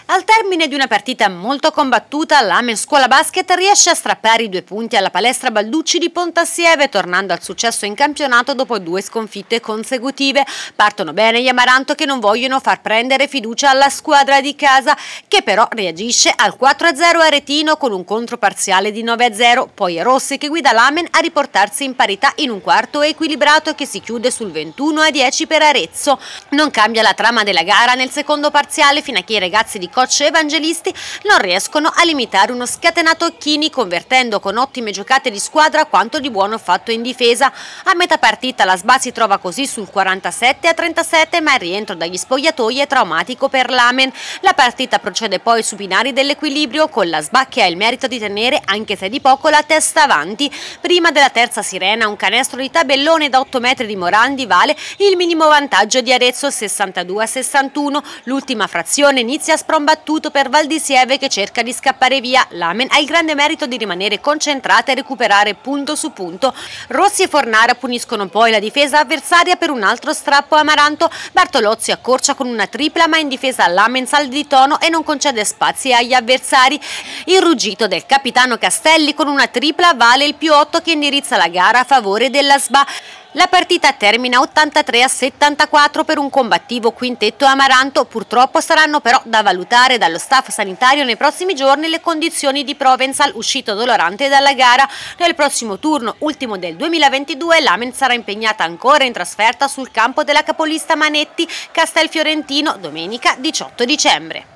Al termine di una partita molto combattuta, l'Amen Scuola Basket riesce a strappare i 2 punti alla Palestra Balducci di Pontassieve, tornando al successo in campionato dopo 2 sconfitte consecutive. Partono bene gli Amaranto, che non vogliono far prendere fiducia alla squadra di casa, che però reagisce al 4-0 aretino con un controparziale di 9-0. Poi è Rossi che guida l'Amen a riportarsi in parità in un quarto equilibrato che si chiude sul 21-10 per Arezzo. Non cambia la trama della gara nel secondo parziale fino a che i ragazzi di coach Evangelisti non riescono a limitare uno scatenato Occhini, convertendo con ottime giocate di squadra quanto di buono fatto in difesa. A metà partita la SBA si trova così sul 47-37, ma il rientro dagli spogliatoi è traumatico per l'Amen. La partita procede poi su binari dell'equilibrio, con la SBA che ha il merito di tenere, anche se di poco, la testa avanti. Prima della terza sirena un canestro di tabellone da 8 metri di Morandi vale il minimo vantaggio di Arezzo, 62-61. L'ultima frazione inizia a sprombattuto per Valdisieve, che cerca di scappare via. L'Amen ha il grande merito di rimanere concentrata e recuperare punto su punto. Rossi e Fornara puniscono poi la difesa avversaria per un altro strappo Amaranto. Bartolozzi accorcia con una tripla, ma in difesa l'Amen sale di tono e non concede spazi agli avversari. Il ruggito del capitano Castelli con una tripla vale il +8 che indirizza la gara a favore della SBA. La partita termina 83-74 per un combattivo quintetto Amaranto. Purtroppo saranno però da valutare dallo staff sanitario nei prossimi giorni le condizioni di Provenzal, uscito dolorante dalla gara. Nel prossimo turno, ultimo del 2022, l'Amen sarà impegnata ancora in trasferta sul campo della capolista Manetti, Castelfiorentino, domenica 18 dicembre.